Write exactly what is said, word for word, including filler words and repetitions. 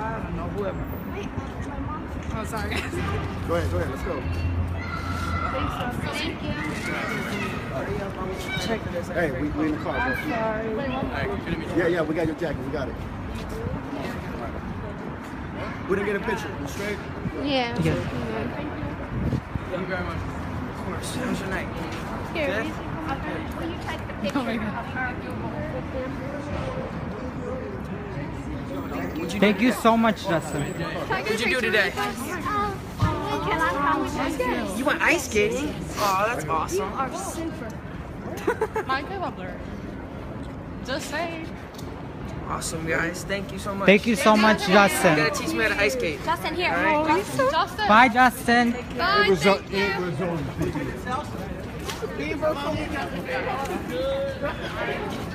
I don't know, whoever. Wait, my mom. Oh, sorry, guys. Go ahead, go ahead, let's go. Thank you. Check this out. Hey, we, we in the car, bro. I'm sorry. Yeah, yeah, we got your jacket, we got it. We didn't get a picture, you straight? Yeah. Thank you very much. Of course. How's your night? Here, Good? will you take the picture Oh my God. of her with them? Thank you so much, Justin. What'd you do today? Um, can I come with you? You went ice skating? Oh, that's awesome. Are super. My good blur. Just say. Awesome, guys. Thank you so much. Thank you so much, You gotta Justin. teach me how to ice skate. Justin, here. All right. Justin. Justin. Bye, Justin. Bye, It was, thank it you. was only